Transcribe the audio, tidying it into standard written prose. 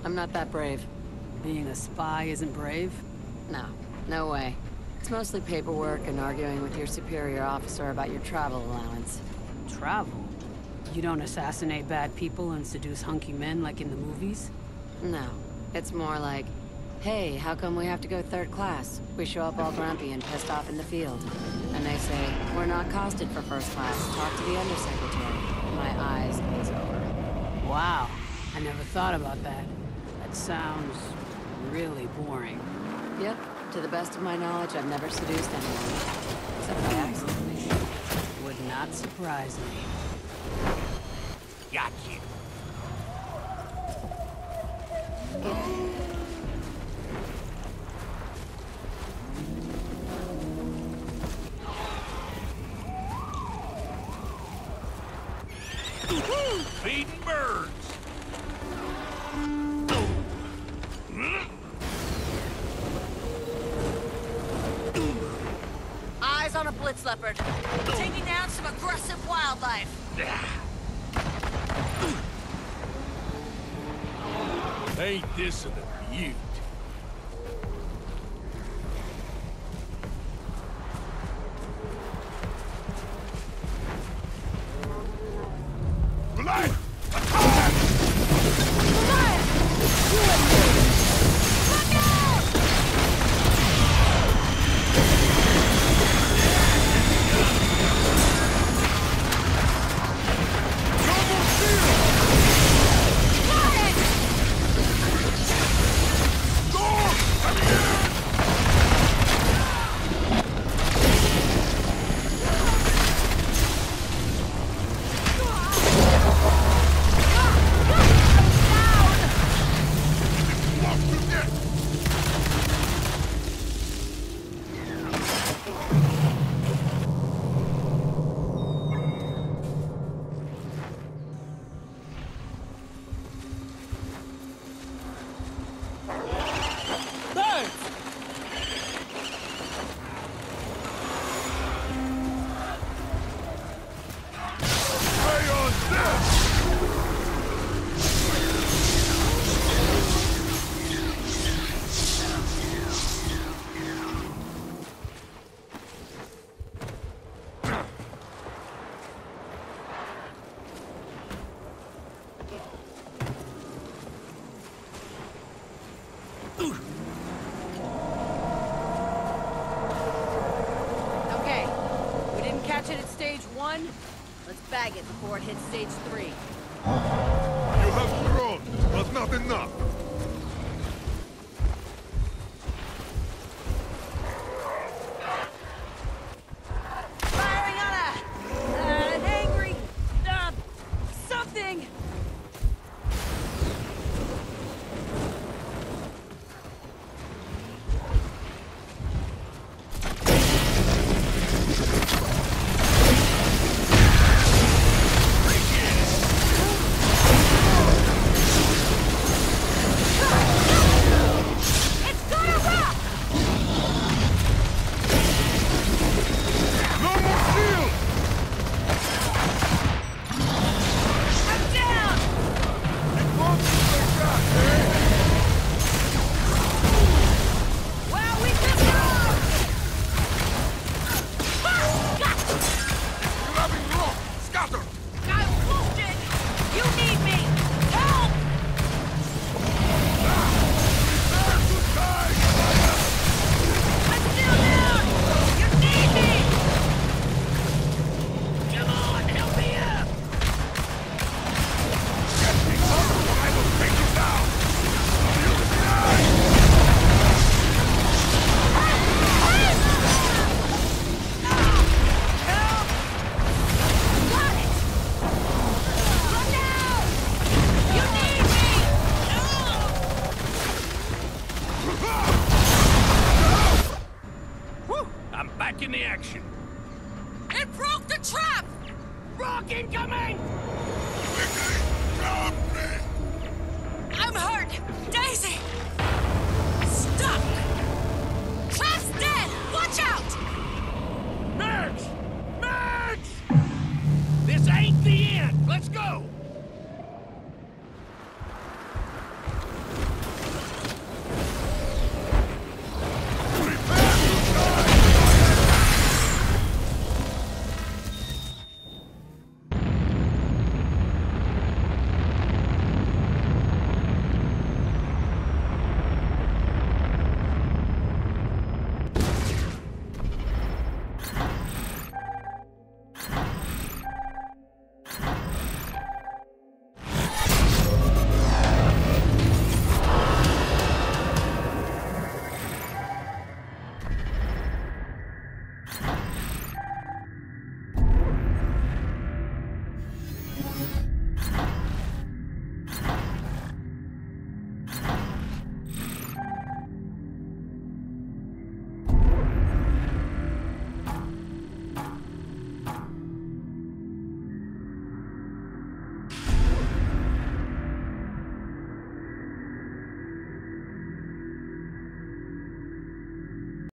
I'm not that brave. Being a spy isn't brave? No, no way. It's mostly paperwork and arguing with your superior officer about your travel allowance. Travel? You don't assassinate bad people and seduce hunky men like in the movies? No, it's more like, hey, how come we have to go third class? We show up all grumpy and pissed off in the field. And they say, we're not costed for first class. Talk to the undersecretary. My eyes glaze over. Wow, I never thought about that. That sounds really boring. Yep, to the best of my knowledge, I've never seduced anyone. Except by accident, maybe. Would not surprise me. Got you. Feeding birds. Eyes on a blitz leopard. Taking down some aggressive wildlife. Ain't this an beaut? Goliath! Attack! Okay, we didn't catch it at stage 1. Let's bag it before it hits stage 3. You have grown, but not enough. Firing on an angry, something. I'm back in the action. It broke the trap! Rock incoming! I'm hurt! Daisy!